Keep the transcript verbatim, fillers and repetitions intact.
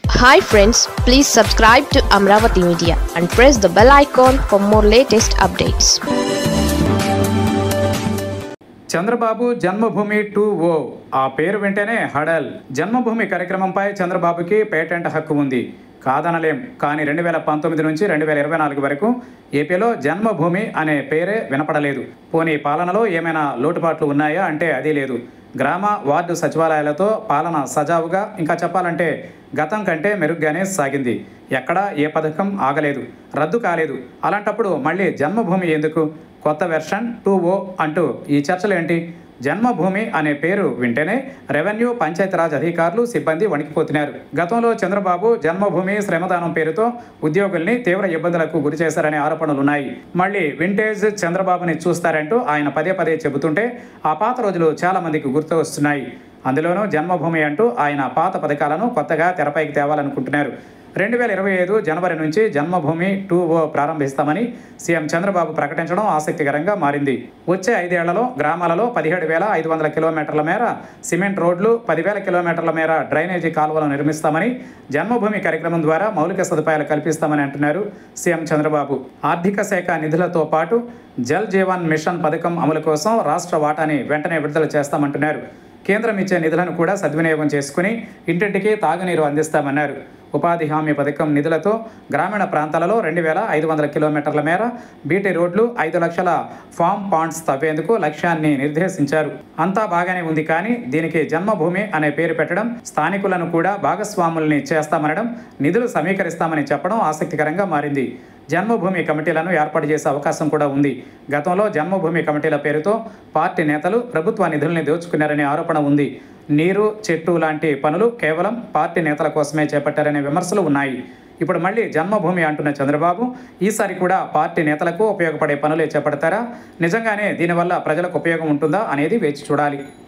Hi friends, please subscribe to Amravati Media and press the bell icon for more latest updates. Chandrababu Janmabhoomi two O ఆ పేరు వెంటనే హడల్. జన్మభూమి కార్యక్రమంపై చంద్రబాబుకి patent హక్కు ఉంది, కాదనలేం. కానీ రెండు వేల పంతొమ్మిది నుంచి రెండు వేల ఇరవై నాలుగు వరకు ఏపీలో జన్మభూమి అనే పేరే వినపడలేదు. పోనీ పాలనలో ఏమైనా లోటుపాట్లు ఉన్నాయా అంటే అది లేదు. గ్రామ వార్డు సచివాలయాలతో పాలన సజావుగా, ఇంకా చెప్పాలంటే గతం కంటే మెరుగ్గానే సాగింది. ఎక్కడా ఏ పథకం ఆగలేదు, రద్దు కాలేదు. అలాంటప్పుడు మళ్ళీ జన్మభూమి ఎందుకు? కొత్త వెర్షన్ టూ ఓ అంటూ ఈ చర్చలు ఏంటి? జన్మభూమి అనే పేరు వింటేనే రెవెన్యూ, పంచాయతీరాజ్ అధికారులు, సిబ్బంది వణికిపోతున్నారు. గతంలో చంద్రబాబు జన్మభూమి శ్రమదానం పేరుతో ఉద్యోగుల్ని తీవ్ర ఇబ్బందులకు గురి చేశారనే ఆరోపణలున్నాయి. మళ్ళీ వింటేజ్ చంద్రబాబుని చూస్తారంటూ ఆయన పదే పదే చెబుతుంటే ఆ పాత రోజులు చాలా మందికి గుర్తు వస్తున్నాయి. అందులోనూ జన్మభూమి అంటూ ఆయన పాత పథకాలను కొత్తగా తెరపైకి తేవాలనుకుంటున్నారు. రెండు వేల ఇరవై ఐదు జనవరి నుంచి జన్మభూమి టూ ఓ ప్రారంభిస్తామని సీఎం చంద్రబాబు ప్రకటించడం ఆసక్తికరంగా మారింది. వచ్చే ఐదేళ్లలో గ్రామాలలో పదిహేడు వేల ఐదు వందల కిలోమీటర్ల మేర సిమెంట్ రోడ్లు, పదివేల కిలోమీటర్ల మేర డ్రైనేజీ కాలువలు నిర్మిస్తామని, జన్మభూమి కార్యక్రమం ద్వారా మౌలిక సదుపాయాలు కల్పిస్తామని అంటున్నారు సీఎం చంద్రబాబు. ఆర్థిక శాఖ నిధులతో పాటు జల్ జీవన్ మిషన్ పథకం అమలు కోసం రాష్ట్ర వాటాని వెంటనే విడుదల చేస్తామంటున్నారు. కేంద్రం ఇచ్చే నిధులను కూడా సద్వినియోగం చేసుకుని ఇంటింటికి తాగునీరు అందిస్తామన్నారు. ఉపాధి హామీ పథకం నిధులతో గ్రామీణ ప్రాంతాలలో రెండు వేల ఐదు వందల కిలోమీటర్ల మేర బీటీ రోడ్లు, ఐదు లక్షల ఫామ్ పాండ్స్ తవ్వేందుకు లక్ష్యాన్ని నిర్దేశించారు. అంతా బాగానే ఉంది, కానీ దీనికి జన్మభూమి అనే పేరు పెట్టడం, స్థానికులను కూడా భాగస్వాముల్ని చేస్తామనడం, నిధులు సమీకరిస్తామని చెప్పడం ఆసక్తికరంగా మారింది. జన్మభూమి కమిటీలను ఏర్పాటు చేసే అవకాశం కూడా ఉంది. గతంలో జన్మభూమి కమిటీల పేరుతో పార్టీ నేతలు ప్రభుత్వ నిధుల్ని దోచుకున్నారనే ఆరోపణ ఉంది. నీరు, చెట్టు లాంటి పనులు కేవలం పార్టీ నేతల కోసమే చేపట్టారనే విమర్శలు ఉన్నాయి. ఇప్పుడు మళ్ళీ జన్మభూమి అంటున్న చంద్రబాబు ఈసారి కూడా పార్టీ నేతలకు ఉపయోగపడే పనులే చేపడతారా? నిజంగానే దీనివల్ల ప్రజలకు ఉపయోగం ఉంటుందా అనేది వేచి చూడాలి.